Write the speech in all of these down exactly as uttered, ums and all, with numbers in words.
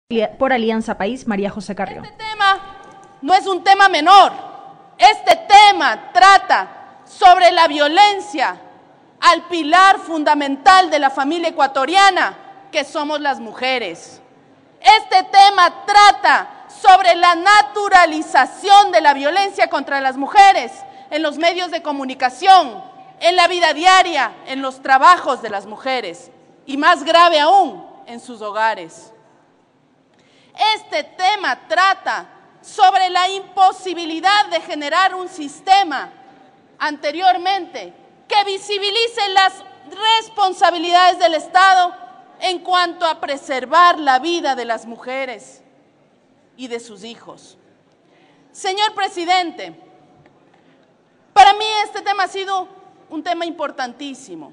Por Alianza País, María José Carrió. Este tema no es un tema menor. Este tema trata sobre la violencia al pilar fundamental de la familia ecuatoriana, que somos las mujeres. Este tema trata sobre la naturalización de la violencia contra las mujeres en los medios de comunicación, en la vida diaria, en los trabajos de las mujeres y, más grave aún, en sus hogares. Este tema trata sobre la imposibilidad de generar un sistema anteriormente que visibilice las responsabilidades del Estado en cuanto a preservar la vida de las mujeres y de sus hijos. Señor presidente, para mí este tema ha sido un tema importantísimo.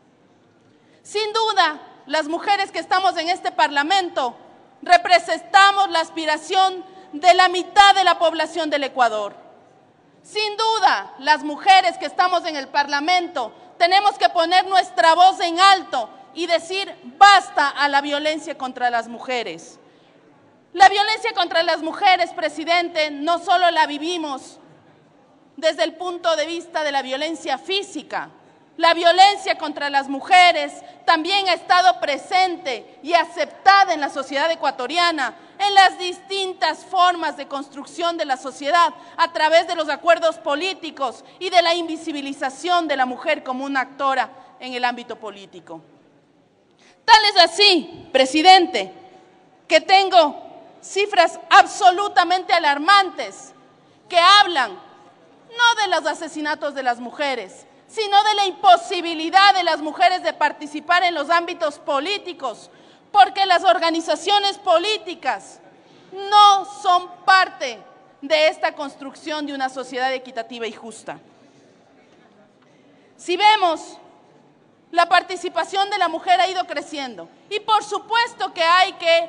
Sin duda, las mujeres que estamos en este Parlamento representamos la aspiración de la mitad de la población del Ecuador. Sin duda, las mujeres que estamos en el Parlamento tenemos que poner nuestra voz en alto y decir basta a la violencia contra las mujeres. La violencia contra las mujeres, presidente, no solo la vivimos desde el punto de vista de la violencia física. La violencia contra las mujeres también ha estado presente y aceptada en la sociedad ecuatoriana, en las distintas formas de construcción de la sociedad, a través de los acuerdos políticos y de la invisibilización de la mujer como una actora en el ámbito político. Tal es así, presidente, que tengo cifras absolutamente alarmantes que hablan no de los asesinatos de las mujeres, sino de la imposibilidad de las mujeres de participar en los ámbitos políticos, porque las organizaciones políticas no son parte de esta construcción de una sociedad equitativa y justa. Si vemos, la participación de la mujer ha ido creciendo y por supuesto que hay que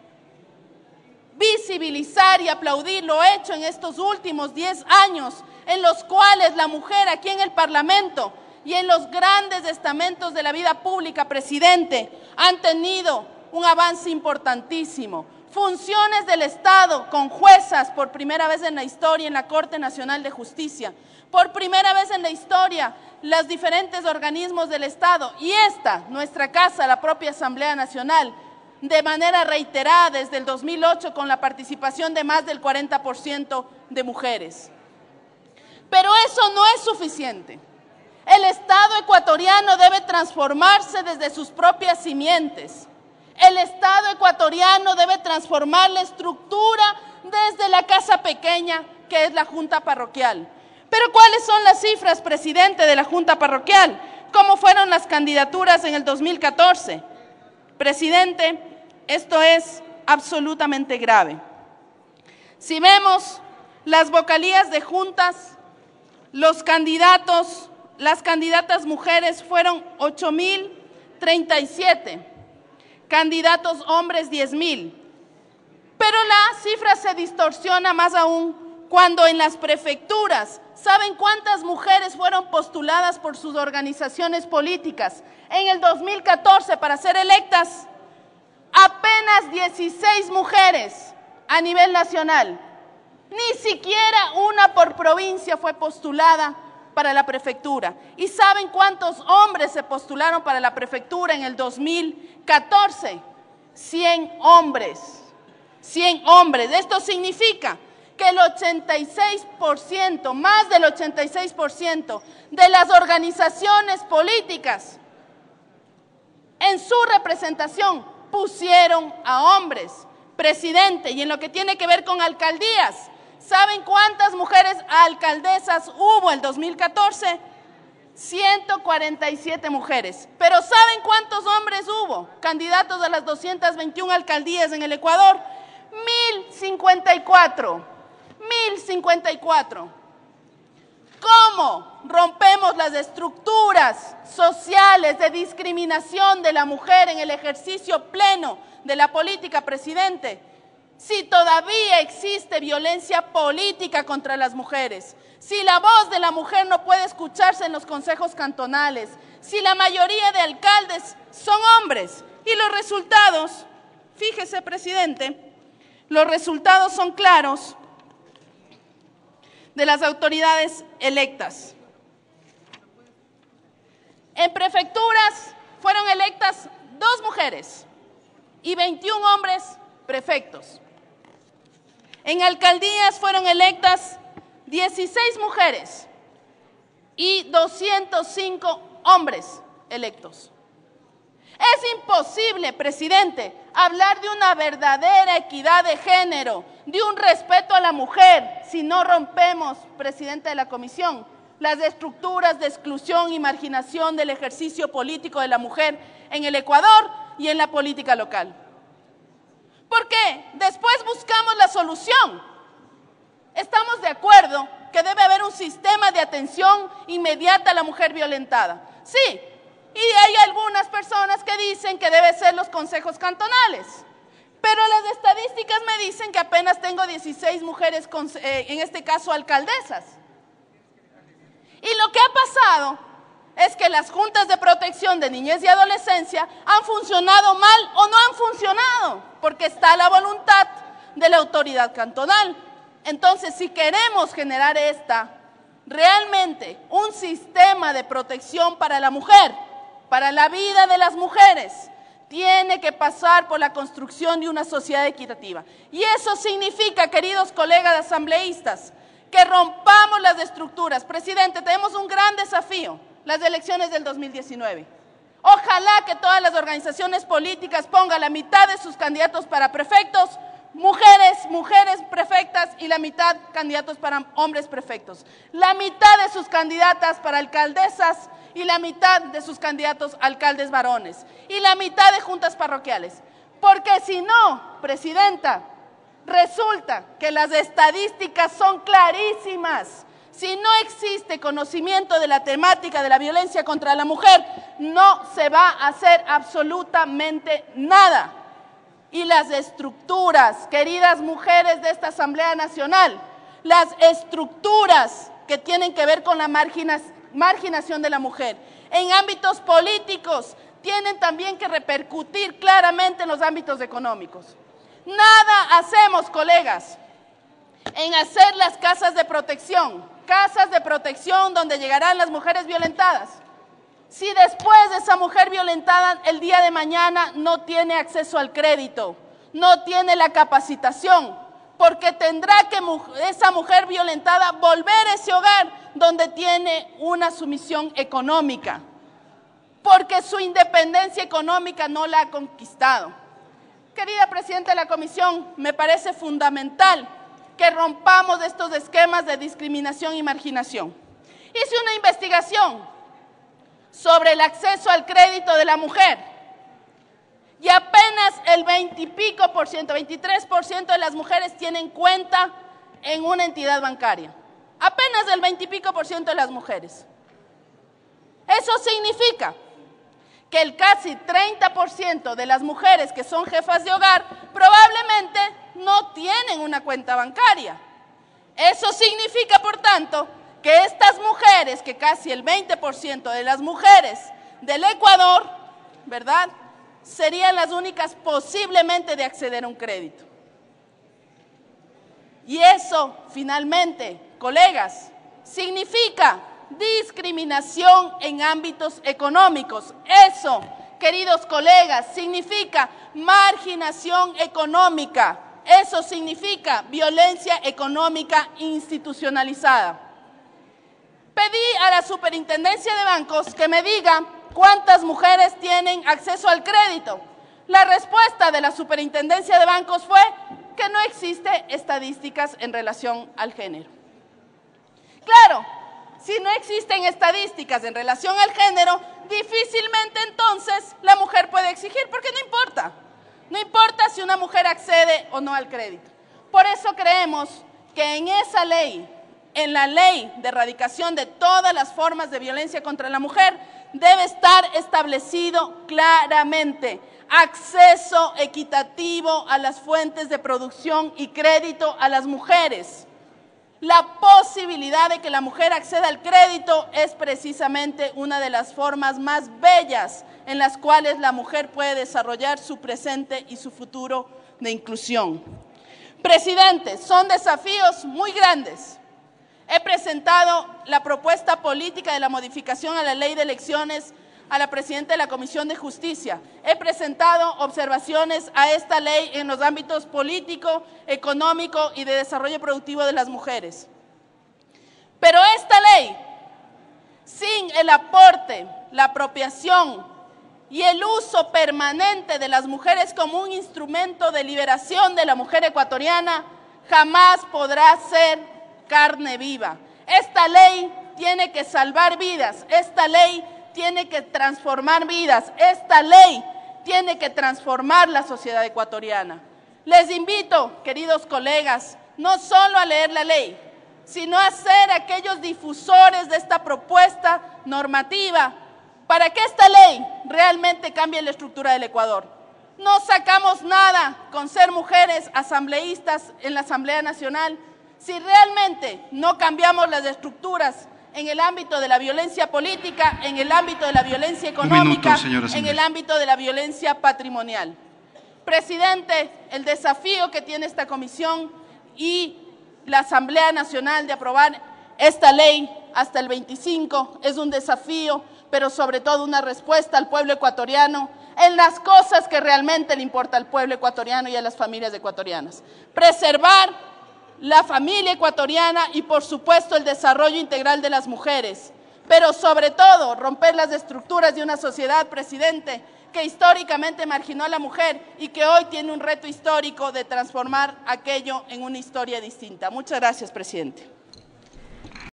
visibilizar y aplaudir lo hecho en estos últimos diez años, en los cuales la mujer aquí en el Parlamento y en los grandes estamentos de la vida pública, presidente, han tenido un avance importantísimo. Funciones del Estado con juezas por primera vez en la historia en la Corte Nacional de Justicia, por primera vez en la historia los diferentes organismos del Estado y esta, nuestra casa, la propia Asamblea Nacional, de manera reiterada desde el dos mil ocho con la participación de más del cuarenta por ciento de mujeres. Pero eso no es suficiente. El Estado ecuatoriano debe transformarse desde sus propias simientes. El Estado ecuatoriano debe transformar la estructura desde la casa pequeña, que es la Junta Parroquial. Pero ¿cuáles son las cifras, presidente, de la Junta Parroquial? ¿Cómo fueron las candidaturas en el dos mil catorce? Presidente, esto es absolutamente grave. Si vemos las vocalías de juntas, los candidatos, las candidatas mujeres fueron ocho mil treinta y siete, candidatos hombres diez mil. Pero la cifra se distorsiona más aún cuando en las prefecturas, ¿saben cuántas mujeres fueron postuladas por sus organizaciones políticas en el dos mil catorce para ser electas? Apenas dieciséis mujeres a nivel nacional. Ni siquiera una por provincia fue postulada para la prefectura. ¿Y saben cuántos hombres se postularon para la prefectura en el dos mil catorce? cien hombres. cien hombres. Esto significa que el ochenta y seis por ciento, más del ochenta y seis por ciento de las organizaciones políticas en su representación pusieron a hombres. Presidente, y en lo que tiene que ver con alcaldías, ¿saben cuántas mujeres alcaldesas hubo el dos mil catorce? ciento cuarenta y siete mujeres. Pero ¿saben cuántos hombres hubo? Candidatos a las doscientas veintiuna alcaldías en el Ecuador. mil cincuenta y cuatro. mil cincuenta y cuatro. ¿Cómo rompemos las estructuras sociales de discriminación de la mujer en el ejercicio pleno de la política, presidente? Si todavía existe violencia política contra las mujeres, si la voz de la mujer no puede escucharse en los consejos cantonales, si la mayoría de alcaldes son hombres y los resultados Fíjese, presidente, los resultados son claros de las autoridades electas. En prefecturas fueron electas dos mujeres y veintiún hombres prefectos. En alcaldías fueron electas dieciséis mujeres y doscientos cinco hombres electos. Es imposible, presidente, hablar de una verdadera equidad de género, de un respeto a la mujer, si no rompemos, presidente de la comisión, las estructuras de exclusión y marginación del ejercicio político de la mujer en el Ecuador y en la política local. Porque después buscamos la solución. Estamos de acuerdo que debe haber un sistema de atención inmediata a la mujer violentada. Sí, y hay algunas personas que dicen que debe ser los consejos cantonales. Pero las estadísticas me dicen que apenas tengo dieciséis mujeres, en este caso alcaldesas. Y lo que ha pasado es que las juntas de protección de niñez y adolescencia han funcionado mal o no han funcionado, porque está la voluntad de la autoridad cantonal. Entonces, si queremos generar esta, realmente un sistema de protección para la mujer, para la vida de las mujeres, tiene que pasar por la construcción de una sociedad equitativa. Y eso significa, queridos colegas asambleístas, que rompamos las estructuras. Presidente, tenemos un gran desafío, las elecciones del dos mil diecinueve. Ojalá que todas las organizaciones políticas pongan la mitad de sus candidatos para prefectos, mujeres, mujeres prefectas y la mitad candidatos para hombres prefectos. La mitad de sus candidatas para alcaldesas y la mitad de sus candidatos alcaldes varones. Y la mitad de juntas parroquiales. Porque si no, presidenta, resulta que las estadísticas son clarísimas. Si no existe conocimiento de la temática de la violencia contra la mujer, no se va a hacer absolutamente nada. Y las estructuras, queridas mujeres de esta Asamblea Nacional, las estructuras que tienen que ver con la marginación de la mujer, en ámbitos políticos, tienen también que repercutir claramente en los ámbitos económicos. Nada hacemos, colegas, en hacer las casas de protección, casas de protección donde llegarán las mujeres violentadas. Si después de esa mujer violentada el día de mañana no tiene acceso al crédito, no tiene la capacitación, porque tendrá que esa mujer violentada volver a ese hogar donde tiene una sumisión económica, porque su independencia económica no la ha conquistado. Querida presidenta de la comisión, me parece fundamental que rompamos estos esquemas de discriminación y marginación. Hice una investigación sobre el acceso al crédito de la mujer y apenas el veinte y pico por ciento, veintitrés por ciento de las mujeres tienen cuenta en una entidad bancaria. Apenas el veinte y pico por ciento de las mujeres. Eso significa que el casi treinta por ciento de las mujeres que son jefas de hogar probablemente no tienen una cuenta bancaria. Eso significa, por tanto, que estas mujeres, que casi el veinte por ciento de las mujeres del Ecuador, ¿verdad?, serían las únicas posiblemente de acceder a un crédito. Y eso, finalmente, colegas, significa discriminación en ámbitos económicos. Eso, queridos colegas, significa marginación económica. Eso significa violencia económica institucionalizada. Pedí a la Superintendencia de Bancos que me diga cuántas mujeres tienen acceso al crédito. La respuesta de la Superintendencia de Bancos fue que no existe estadísticas en relación al género. Claro, si no existen estadísticas en relación al género, difícilmente entonces la mujer puede exigir, porque no importa. No importa si una mujer accede o no al crédito. Por eso creemos que en esa ley, en la ley de erradicación de todas las formas de violencia contra la mujer, debe estar establecido claramente acceso equitativo a las fuentes de producción y crédito a las mujeres. La posibilidad de que la mujer acceda al crédito es precisamente una de las formas más bellas en las cuales la mujer puede desarrollar su presente y su futuro de inclusión. Presidente, son desafíos muy grandes. He presentado la propuesta política de la modificación a la ley de elecciones a la presidenta de la Comisión de Justicia. He presentado observaciones a esta ley en los ámbitos político, económico y de desarrollo productivo de las mujeres. Pero esta ley, sin el aporte, la apropiación y el uso permanente de las mujeres como un instrumento de liberación de la mujer ecuatoriana, jamás podrá ser carne viva. Esta ley tiene que salvar vidas, esta ley tiene que transformar vidas, esta ley tiene que transformar la sociedad ecuatoriana. Les invito, queridos colegas, no solo a leer la ley, sino a ser aquellos difusores de esta propuesta normativa para que esta ley realmente cambie la estructura del Ecuador. No sacamos nada con ser mujeres asambleístas en la Asamblea Nacional si realmente no cambiamos las estructuras en el ámbito de la violencia política, en el ámbito de la violencia económica, minuto, en el ámbito de la violencia patrimonial. Presidente, el desafío que tiene esta comisión y la Asamblea Nacional de aprobar esta ley hasta el veinticinco es un desafío, pero sobre todo una respuesta al pueblo ecuatoriano en las cosas que realmente le importa al pueblo ecuatoriano y a las familias ecuatorianas. Preservar la familia ecuatoriana y, por supuesto, el desarrollo integral de las mujeres, pero sobre todo romper las estructuras de una sociedad, presidente, que históricamente marginó a la mujer y que hoy tiene un reto histórico de transformar aquello en una historia distinta. Muchas gracias, presidente.